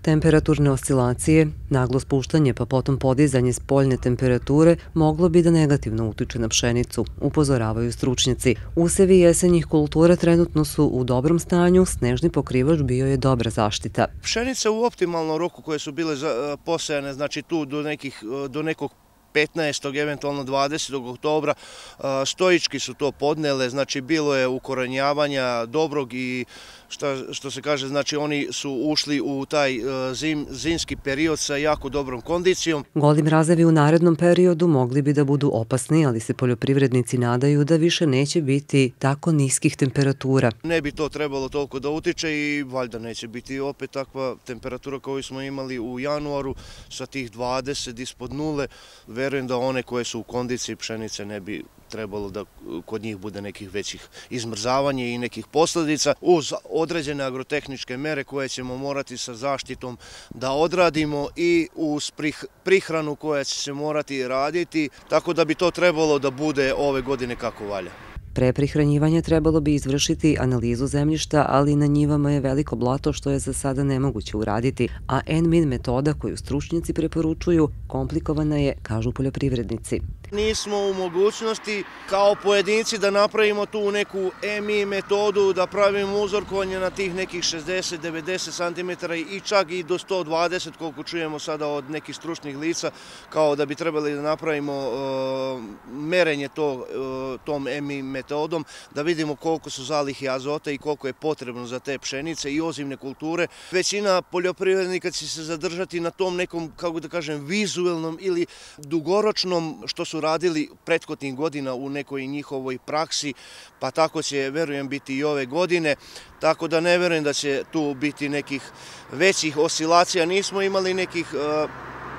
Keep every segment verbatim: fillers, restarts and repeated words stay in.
Temperaturne oscilacije, naglo spuštanje pa potom podizanje spoljne temperature moglo bi da negativno utiče na pšenicu, upozoravaju stručnjaci. Usevi jesenjih kultura trenutno su u dobrom stanju, snežni pokrivač bio je dobra zaštita. Pšenica u optimalnom roku koje su bile posejane, znači tu do, nekih, do nekog petnaestog eventualno dvadesetog oktobra, stoički su to podnele, znači bilo je ukorenjavanja dobrog i šta, što se kaže, znači oni su ušli u taj zim, zimski period sa jako dobrom kondicijom. Goli mrazevi u narednom periodu mogli bi da budu opasni, ali se poljoprivrednici nadaju da više neće biti tako niskih temperatura. Ne bi to trebalo toliko da utiče i valjda neće biti opet takva temperatura koju smo imali u januaru sa tih dvadeset ispod nule. Verujem da one koje su u kondiciji pšenice ne bi trebalo da kod njih bude nekih većih izmrzavanja i nekih posljedica uz određene agrotehničke mere koje ćemo morati sa zaštitom da odradimo i uz prihranu koja će se morati raditi, tako da bi to trebalo da bude ove godine kako valja. Pre prihranjivanja trebalo bi izvršiti analizu zemljišta, ali na njivama je veliko blato što je za sada nemoguće uraditi, a en min metoda koju stručnjaci preporučuju komplikovana je, kažu poljoprivrednici. Nismo u mogućnosti kao pojedinci da napravimo tu neku en min metodu, da pravimo uzorkovanje na tih nekih šezdeset do devedeset centimetara i čak i do sto dvadeset, koliko čujemo sada od nekih stručnih lica, kao da bi trebali da napravimo uh, merenje to, uh, tom en min metodom, da vidimo koliko su zalihi azota i koliko je potrebno za te pšenice i ozimne kulture. Većina poljoprivrednika će se zadržati na tom nekom, kako da kažem, vizuelnom ili dugoročnom što su radili prethodnih godina u nekoj njihovoj praksi, pa tako će, verujem, biti i ove godine. Tako da ne verujem da će tu biti nekih većih oscilacija. Nismo imali nekih uh,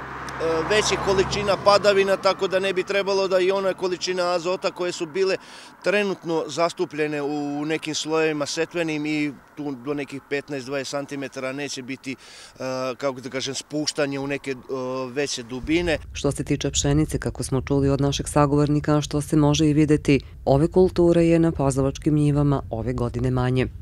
većih količina padavina, tako da ne bi trebalo da i ona količina azota koje su bile trenutno zastupljene u nekim slojevima setvenim i tu do nekih petnaest do dvadeset centimetara neće biti, kako da kažem, spuštanje u neke veće dubine. Što se tiče pšenice, kako smo čuli od našeg sagovornika, što se može i videti, ove kulture je na pazovačkim njivama ove godine manje.